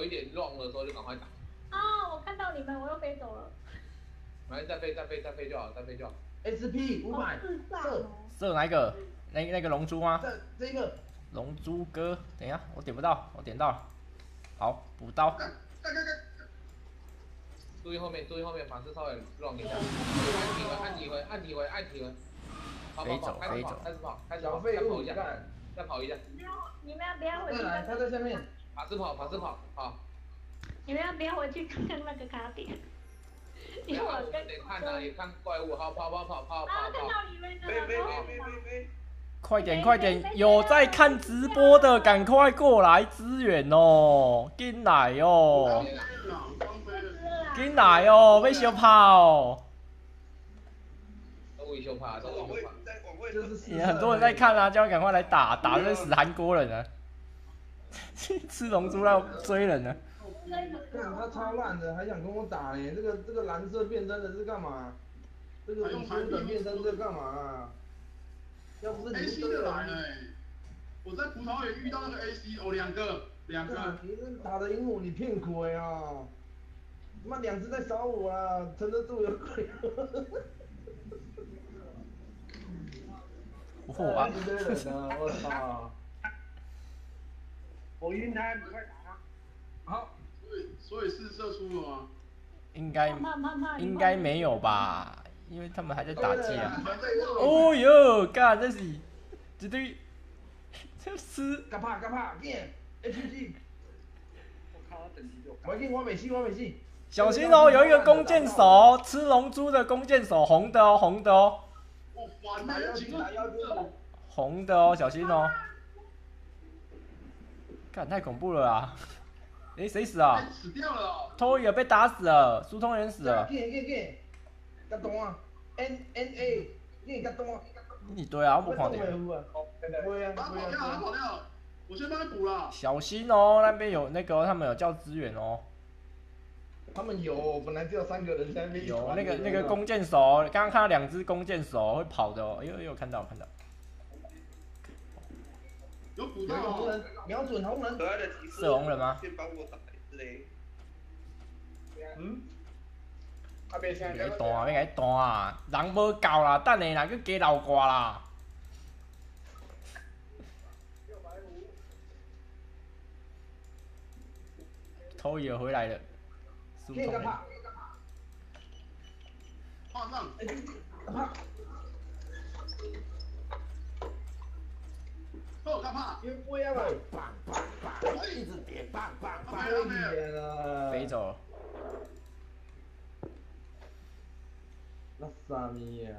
有一点乱的时候就赶快打。 啊，我看到你们，我又飞走了。 来，再飞就好，再飞就好。 SP 500， 射哪一个？那个龙珠吗？ 这个龙珠哥，等一下，我点不到，我点到了。好，补刀。 注意后面，法师稍微乱一下。按体回。 飞走。 开始跑，再跑一下。 你们要不要回去？ 他在下面。 法师跑，好。 你们要不要回去看看那个卡点？因为我跟得看哪里看怪物，好跑。 啊，看到你们了。 飞。 快点！有在看直播的，赶快过来支援哦！进来哦！进来哦！被小跑。 都维修怕。 也很多人在看啊，叫赶快来打得死韩国人啊！吃龙珠要追人呢。 看他超烂的，还想跟我打呢？这个蓝色变身的是干嘛？这个用初等变身这干嘛啊？要不是你 AC 的来了我在葡萄园遇到那个 AC， 哦，两个。你这打得赢我，你骗鬼啊！妈2只在烧我啊，撑得住有鬼。 哇！ 一堆人啊！我操！ 我晕他，你快打！ 好， 所以是射出了吗？ 应该没有吧？因为他们还在打架。哦哟，干这是一堆，这是干怕变 HG。 我靠，等级就。 我美系。 小心哦，有一个弓箭手，吃龙珠的弓箭手，红的哦。 我烦了， 红的哦，小心哦。干太恐怖了啊！诶，谁死啊？ 死掉了。 偷也被打死了，苏通人死了。 甲动啊 ！NA， 你甲动啊！ 你对啊，我不看到。 他跑掉，我先帮他补了。 小心哦，那边有那个，他们有叫支援哦。 他们有，本来只有3个人在那边。 有那个弓箭手，刚刚看到2只弓箭手会跑的哦，有看到。 有补到红人，瞄准红人。 是红人吗？ 先帮我打一只嘞。 别弹啊！人无够啦，等下人去加流挂啦。偷也回来了，苏通人。 画上。哦，干怕！ 别不要了，一直点， 飞走了。 那啥咪呀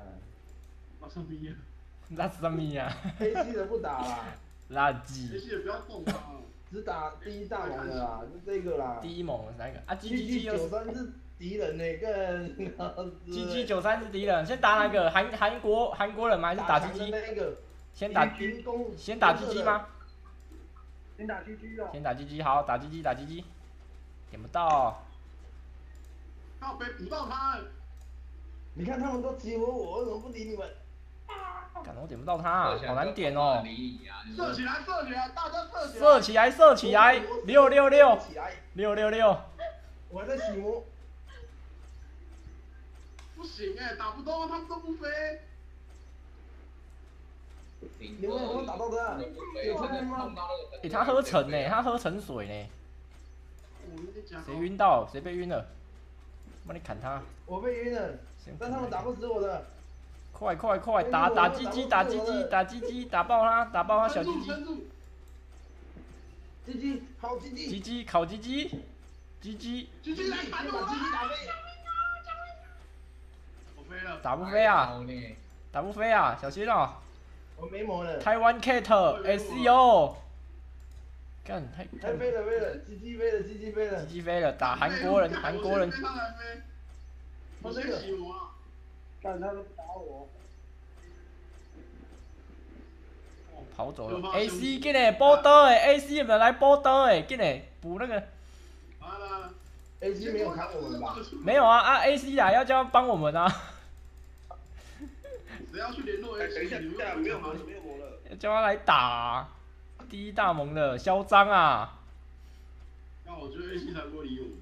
？AC 的不打啦。 垃圾。 AC 也不要动啊。 只打第一大盟的啦，就这个啦。 第一盟哪一个啊 ？GG93是敌人呢，跟 GG93是敌人，先打哪个？韩国人吗？还是打 GG？ 先打 GG 吗？ 先打 GG 哦。 先打 GG， 好，打 GG， 点不到。 靠北补到他。 你看他们都集合我，为什么不理你们？ 干，我点不到他，好难点哦。 射起来，大家射起来！666。 我还在洗魔。 不行打不动，他们都不飞。 你们有没有打到的？有看吗？ 他喝成呢，他喝成水呢。谁晕到？谁被晕了？帮你砍他。 我被晕了，但他们打不死我的。 快！打鸡鸡，打爆他小鸡鸡。 鸡鸡，好鸡鸡。 鸡鸡，烤鸡鸡。鸡鸡来打我！我飞了。 打不飞啊！打不飞啊！小心哦。 我没魔了。 台湾 Cat SEO。干太飞了，鸡鸡飞了， 打韩国人。 我先洗魔啊！ 干他都打我。 跑走了 ，AC 进来补刀诶 ，AC 有没有来补刀诶？进来补那个。 AC 没有砍我们吧？ 没有啊，AC 来要叫他帮我们啊。 谁要去联络 AC？ 等一下，没有魔了。 要叫他来打第一大盟的嚣张啊！ 那我觉得 AC 才不会理我们。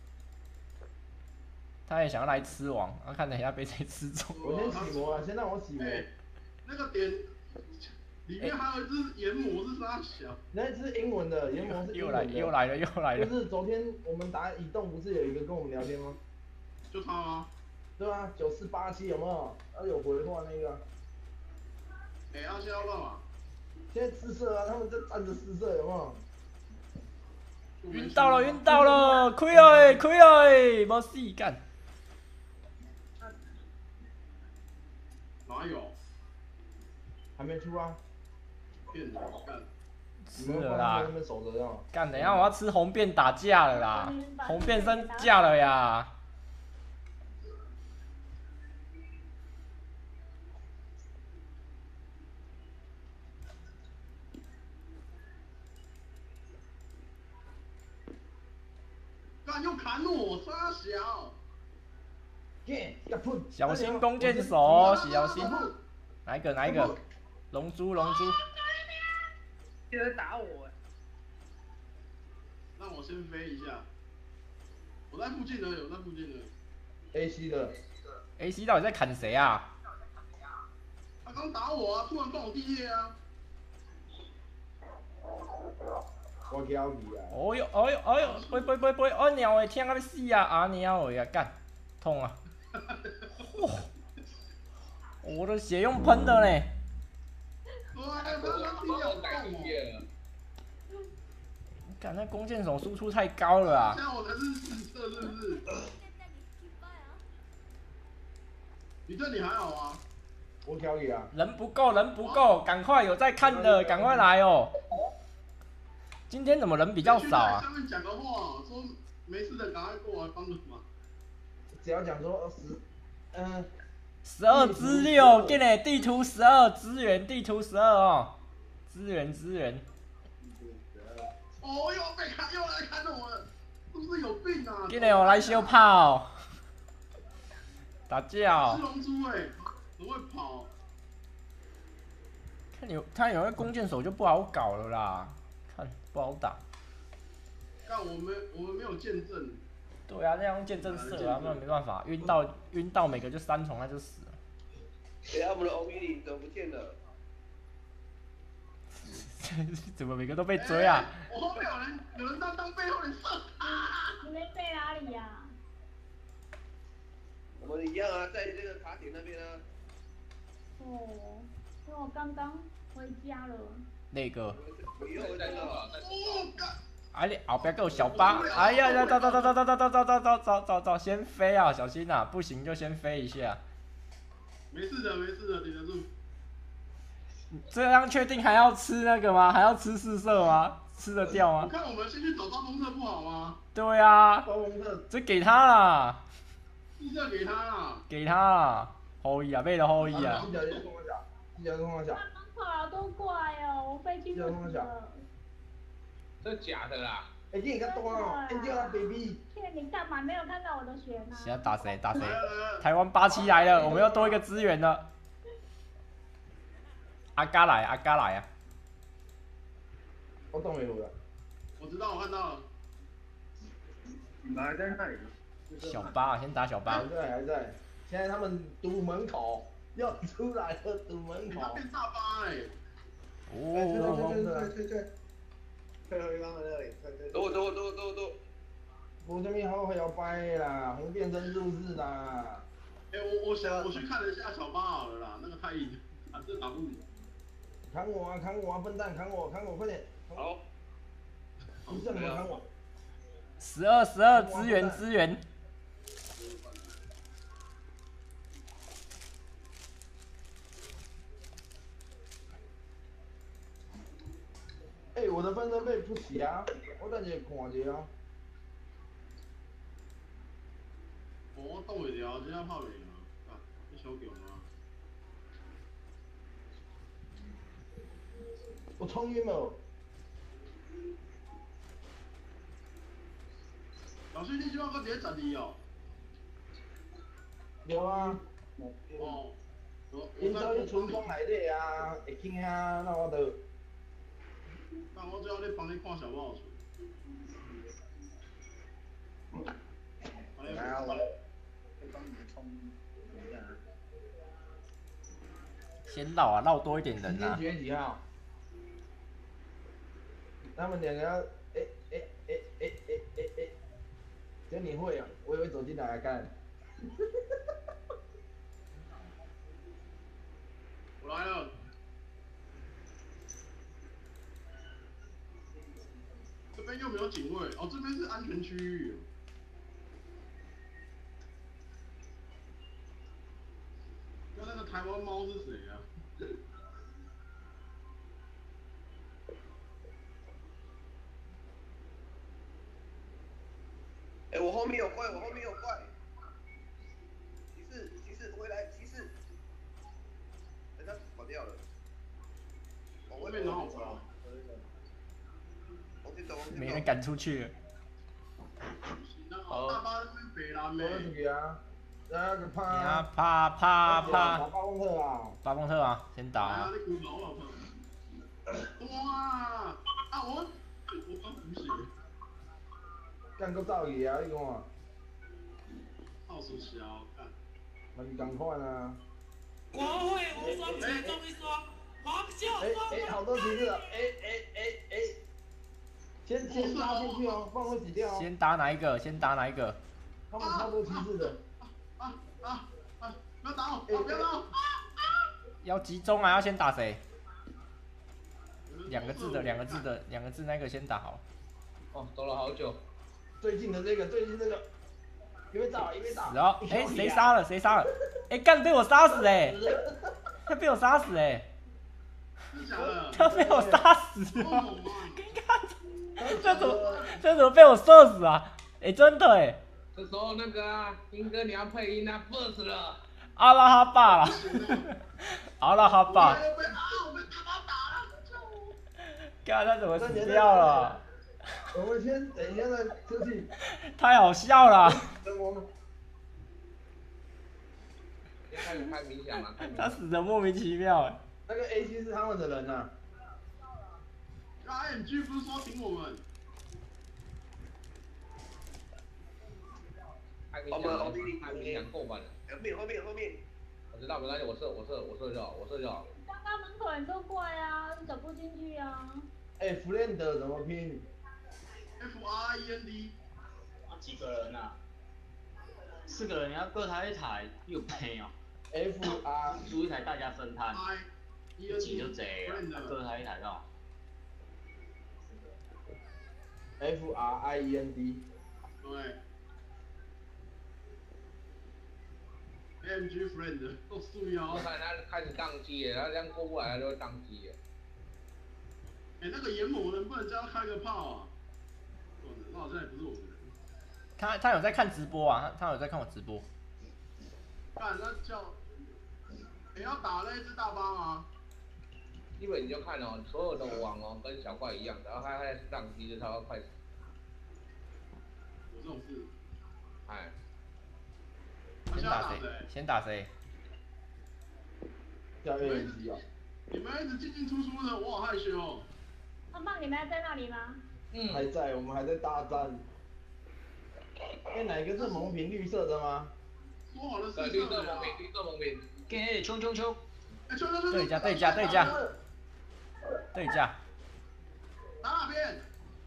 他也想要来吃王，看等一下被谁吃走。 我先洗魔啊，先让我洗魔。 那个点里面还有一只研磨是啥小？ 那是英文的，研磨是英又文的。 又来了。 就是昨天我们打移动，不是有一个跟我们聊天吗？ 就他吗？ 对啊，9487有没有？有回话那个。 现在要干嘛？ 现在试射啊，他们在站着试射有没有？ 晕到了，亏了，没死干。 哪有？ 还没出啊？ 骗人干！ 吃了啦！ 那边守着要。 干，等一下我要吃红变打架了啦！红变升架了呀！ 干又砍我，傻小！ 小心弓箭手，小心！哪一个？龙珠。 有人打我。 让我先飞一下。我在附近的，有在附近的。 AC 的。 AC 到底在砍谁啊？ 他刚打我啊，突然放我地裂啊！ 我交你啊！ 哦哟，飞，阿鸟诶，听到要死啊！阿鸟诶啊，干，痛啊！哇，我的血用喷的呢。干，那弓箭手输出太高了啊！ 现在我才是4色，是不是？你这里还好吗？ 我交你啊！ 人不够，赶快有在看的，赶快来哦！今天怎么人比较少啊？ 上面讲个话，说没事的，赶快过来帮个忙。 只要讲说 12之6，进来地图12，支援地图12哦，支援。 哦哟，又来看我了，是不是有病啊？ 进来我来修炮，打架哦。 吃龙珠很会跑。 他有个弓箭手就不好搞了啦，看不好打。 但我们没有见证。 对啊，那样箭阵射啊，那没办法，晕到每个就3重，那就死了。 我们的欧米怎么不见了？ 怎么每个都被追啊？ 我后面有人当背后人射他。 你们在哪里呀？ 我们一样啊，在这个卡点那边啊。 哦，因为我刚刚回家了。 那个。 你又回来了。 哎，你后边还有小巴，哎呀，走，先飞啊，小心啊，不行就先飞一下。 没事的，顶得住。 这样确定还要吃那个吗？还要吃4色吗？吃得掉吗？ 我看我们先去找招风车不好吗？ 对啊， 招风车， 这给他啦。 4色给他啦。 给他啦，好意啊，买了好意啊。 记得跟我讲。 刚刚跑好多怪哦，我飞机就死了。 这假的啦！ 你看多哦，Angelababy。 骗你干嘛？没有看到我的血吗？ 现在打谁？台湾87来了，我们又多一个支援了。阿嘎来啊！ 我动没有了。 我知道，我看到了。 你们还在那里？ 小巴，先打小巴。 还在。现在他们堵门口，要出来了，堵门口。 他变大巴哦。 退回刚才那里，走。 我这边好摇摆啦，红变身入室啦。 我去看了一下小巴好了啦，那个太硬，这打不赢。 砍我啊，笨蛋，砍我，快点。 好。 你怎么砍我 ？12，支援。 我的分身被不起啊，我等下看一下啊。 我挡袂了，这样拍袂啊！你小强啊！ 我冲晕了。 老师，你即摆搁伫12哦？ 有啊。 哦。 因走去村庄内底啊，会惊啊，那我就。 那我最后咧帮你看小宝厝。 先绕啊，绕多一点人今天啊。 几月几号？他们两个要，只有你会啊，我以为走进来干。 我来了。这边又没有警卫，哦，这边是安全区域。那个台湾猫是谁啊？ 哎，我后面有怪，我后面有怪。骑士回来，骑士。哎，他跑掉了。 我外面很好抓。 没人赶出去了。 大巴是北蓝没。出去啊！那个怕。 呀，怕。 打巴风特啊！ 巴风特啊，先打啊。 哇！啊我刚补血。 干个造诣啊！你看。 好手小干。 那你赶快啊！ 国会无双其中一双，黄秀好多骑士啊！先拉进去哦，不然会死掉哦。 先打哪一个？ 他们超多骑士的。 不要打我！不要打我！ 要集中啊！要先打谁？2个字那个先打好。 哦，走了好久。 最近这个，一边打。 然后，谁杀了？哎，干被我杀死哎！他被我杀死哎！他被我杀死了！这怎么被我射死啊？哎，真的哎！ 这时候那个啊，英哥你要配音啊 ，first 了。 阿拉哈巴啦！阿拉哈巴！干他怎么死掉了？ 我们先等一下再出去。 太好笑了！ 开始开冥想了。 他死的莫名其妙哎。 那个 AC 是他们的人呐。 IMG 不是说挺我们？ 开冥想够满了。 后面。 我知道，没关系，我射就好。 刚刚门口很多怪啊，你走不进去啊。 Friend 怎么拼 ？FREND。 几个人啊？4个人，你要各抬一台，又配哦。 FR。 租一台大家分摊。一挤就贼了，各抬一台到。 FRIEND。 对。AMG friend 都注意哦。 我看他开始宕机了，他这样过不来，他就会宕机了。 那个研磨能不能叫他开个炮啊？那好像也不是我们人。 他有在看直播啊，他有在看我直播。 干，那叫。要打那只大巴吗？ 基本你就看哦，所有的网哦跟小怪一样，然后他开始宕机就他要快死。 有这种事？ 哎。 先打谁？ 叫 AMG 啊！ 你们一直进出的，我好害羞哦。 阿棒，你们还在那里吗？ 还在，我们还在大战。哪个是蒙屏绿色的吗？ 说好的是绿色蒙屏。 给冲！ 对架。 打哪边？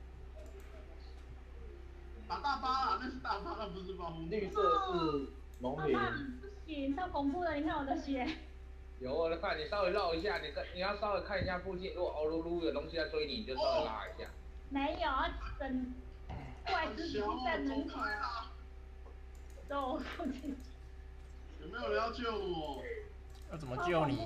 打大巴啊，那是大巴，那不是暴风。 绿色是蒙屏。 不行，超恐怖的，你看我的血。 有我看，你稍微绕一下，你要稍微看一下附近，如果欧噜噜有东西在追你，你就稍微拉一下。 没有，等怪蜘蛛在门口。走附近。 有没有人要救我？ 要怎么救你？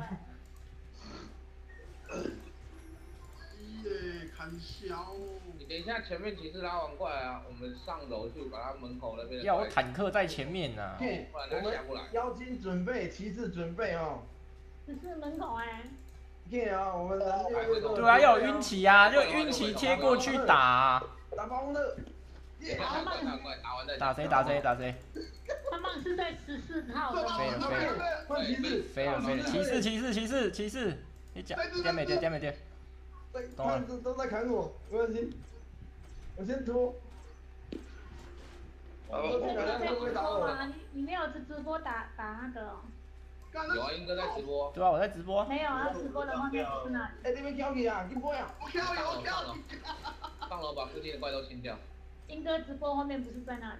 砍小。 你等一下，前面骑士拉完过来啊，我们上楼去把他门口那边。 要我坦克在前面呐。 不然他下不来。 妖精准备，骑士准备哦。 只是门口哎。 对啊，我们人对啊，要有晕旗啊，就晕旗贴过去打。 打包了。 打谁？ 他们是在14号。 飞了！骑士！你讲，点没点？ 都在砍我，没关系，我先拖。 你没有直播打那个哦。 有啊，英哥在直播。 对啊，我在直播。 没有啊，直播的画面不是那里。 哎，这边挑起啊，进波呀！ 我跳有我跳。 上楼把附近的怪都清掉。 英哥直播画面不是在那里。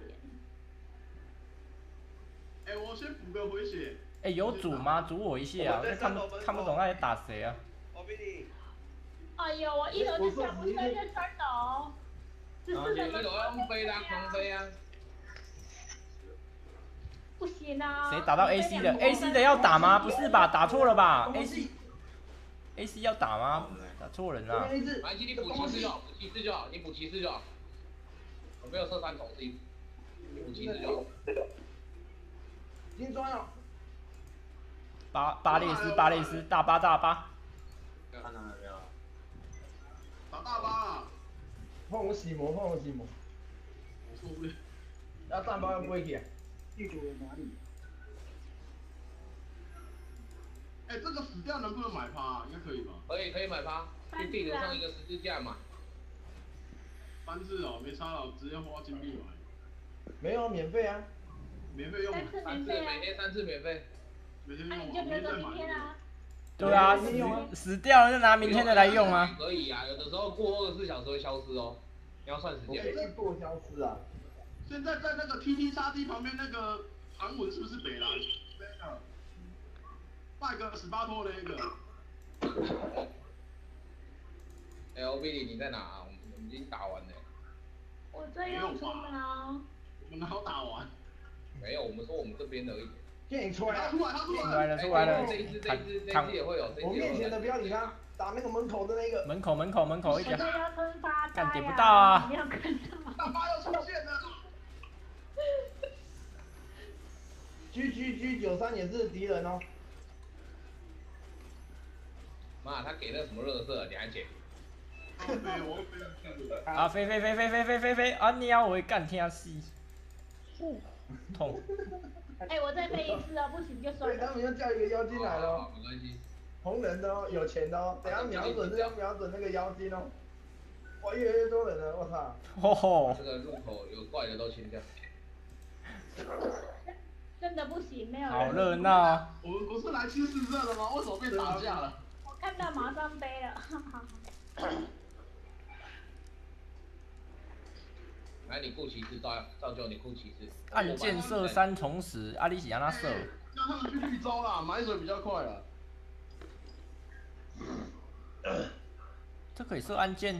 哎，我先补个回血。 哎，有组吗？组我一下啊！我看不懂那里打谁啊？ 我比你。 哎呦，我一楼就下不去，在3楼。只是一楼要用飞啦，狂飞啊！ 不行啊！ 谁打到 AC 的 ？AC 的要打吗？不是吧？打错了吧 ？AC 要打吗？打错人了。 来，你补骑士就好，补骑士就好，你补骑士就好。我没有射3筒 C， 你补骑士就好。 金砖哦。 巴列斯，大巴。 看到没有？ 打大巴啊！ 换我洗魔。 我受不了。 要战包要不会去。 地图哪里？ 哎，这个死掉能不能买趴？应该可以吧？ 可以买趴，去地图上一个十字架嘛。 3次哦，没差了，直接花金币买。 没有免费啊。 免费用。 3次免费啊。 每天3次免费。 每天用。 那你就留着明天啊。 对啊，死掉了就拿明天的来用啊。 可以啊，有的时候过24小时会消失哦，你要算时间。 我过消失啊。 现在在那个 TT3D 旁边那个韩文是不是北兰？拜个18托那个。 LB 你在哪啊？我们已经打完了。 我在用出苗。 我们哪有打完？ 没有，我们说我们这边而已。 电影出来了。 出来了。 这一只也会有。 我面前的不要理他，打那个门口的那个。 门口一点。干点不到啊！ 大巴要出现了。 G93也是敌人哦。 妈，他给那什么热色，你还捡？ 啊飞！啊鸟喂，干天死！痛。 哎，我再飞一次哦，不行就算了。 他们要叫一个妖精来了。 没关系。 红人的哦，有钱的哦，等下瞄准那个妖精哦。哇，越来越多人了，我操！ 这个入口有怪的都清掉。 真的不行，没有人。 好热闹。 我们不是来去试热的吗？为什么变打架了？ 我看到马上飞了。 来，你顾骑士照旧，你顾骑士。 按键射3重10，啊你是按哪射？ 让他们去绿洲啦，买水比较快啦。 这可以射按键。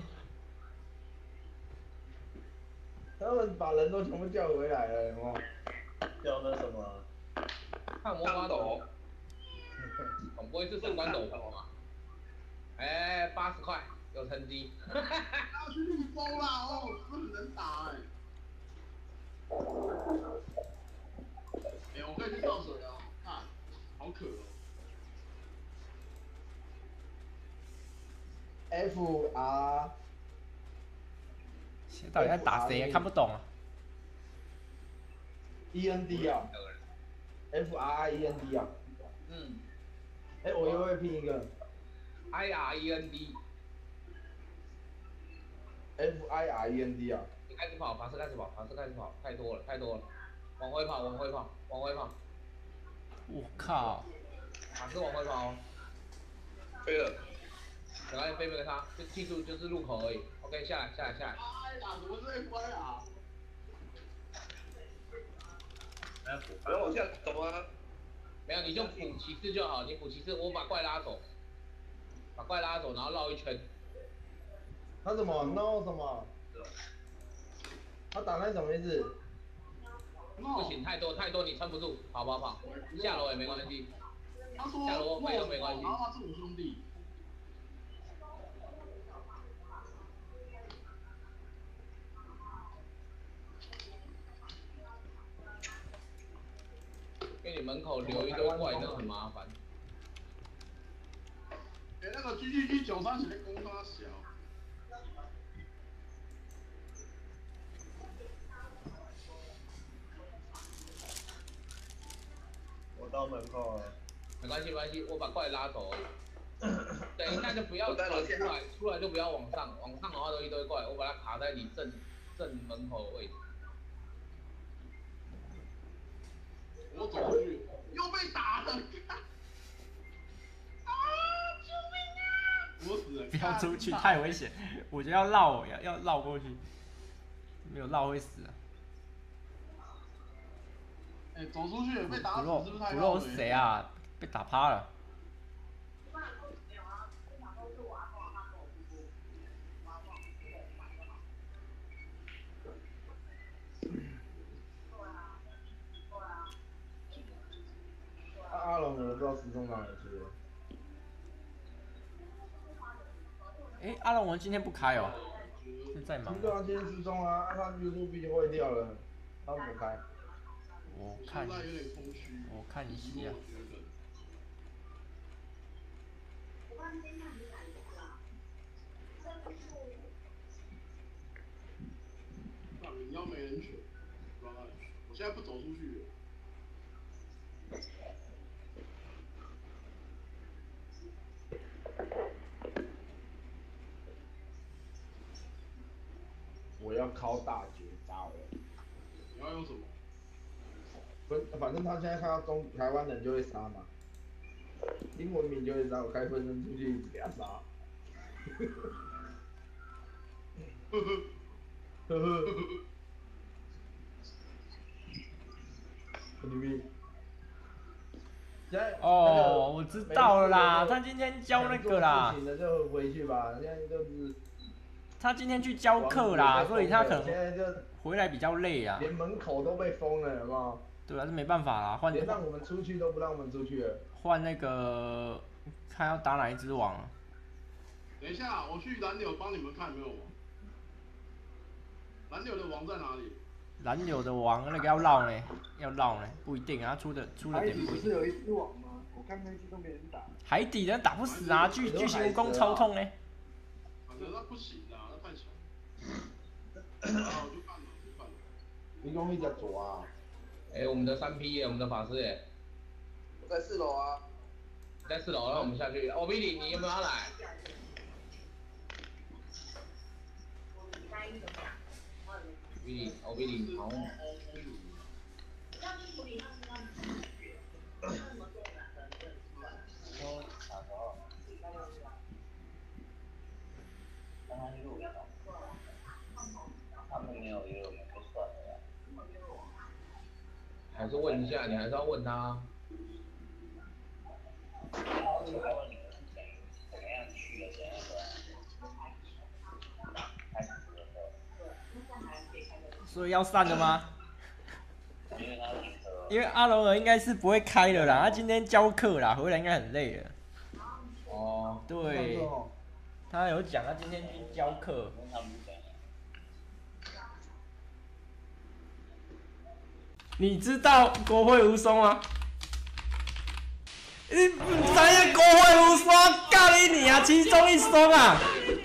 他们把人都全部叫回来了，有没有？ 叫那什么？ 看魔法斗。总不会是圣光斗篷吧？哎，80块，有成绩。 要去绿洲啦，哦，真的很能打哎。哎，我可以去倒水哦，啊，好渴哦。 FR。 到底在打谁？看不懂啊。 END 啊。FREND 啊。 嗯。 哎，我又会拼一个。 IREND。 FIREND 啊。 开始跑，爬车开始跑，太多了，往回跑。 我靠！ 爬车往回跑哦。 飞了。 赶快飞没给他，就记住就是入口而已。OK， 下来。 哎呀，怎么是 FI 啊？ 还要往下走啊？ 没有，你就补骑士就好，你补骑士，我把怪拉走，然后绕一圈。 他什么 ？No 什么？他打那什么意思？ 不行，太多，你撑不住，跑，下楼也没关系。 他说下楼飞都没关系。 然后他是我兄弟。 因为你门口留一堆怪，真的很麻烦。 哎，那个 GGG93是在攻他小。 我到门口了。 没关系，我把怪拉走而已。等一下就不要出来就不要往上的话都一堆怪，我把它卡在你正门口的位置。 我走过去，又被打了。 不要出去，太危险。我觉得要绕，要绕过去，没有绕会死啊。 哎，走出去也被打死，是不是太不肉是谁啊？被打趴了。 阿龙我不知道失踪哪里去了。 哎，阿龙文今天不开哦，是在忙。 对啊，今天失踪啊，他 YouTube 坏掉了，他不开。 我看， 有点空虚。 我看一下。 你要没人选，我现在不走出去了。 我要靠大绝招了。 你要用什么？ 反正他现在看到台湾人就会杀嘛，英文名就会杀，我开分身出去一直给他杀。呵呵，呵呵，很牛逼。 哦，我知道了啦，他今天教那个啦。 不行的就回去吧，现在就是。 他今天去教课啦，所以他可能回来比较累啊。 连门口都被封了，有没有？ 对啊，这没办法啦，换。 连让我们出去都不让我们出去了。 换那个，看要打哪一只网啊？ 等一下，我去蓝柳帮你们看有没有网。蓝柳的王在哪里？ 蓝柳的王那个要绕呢，要绕呢，不一定啊，出的点不一定。 不是有一只网吗？我看那只都没人打。 海底人打不死啊，巨型蜈蚣超痛呢。 那不行啊，那太小。我就看了。 你讲你在做啊？ 我们的3P 耶，我们的法师耶。 我在4楼啊。 在4楼，那我们下去。欧比里，你有没有要来？欧比里，好。 他们没有约我们就算了。 还是问一下，你还是要问他。 所以要散了吗？因为阿龙尔应该是不会开的啦，他今天教课啦，回来应该很累了。 哦。 对。他有讲他今天去教课。你知道国会无双吗？你不知影国会无双，教你啊，其中一双啊！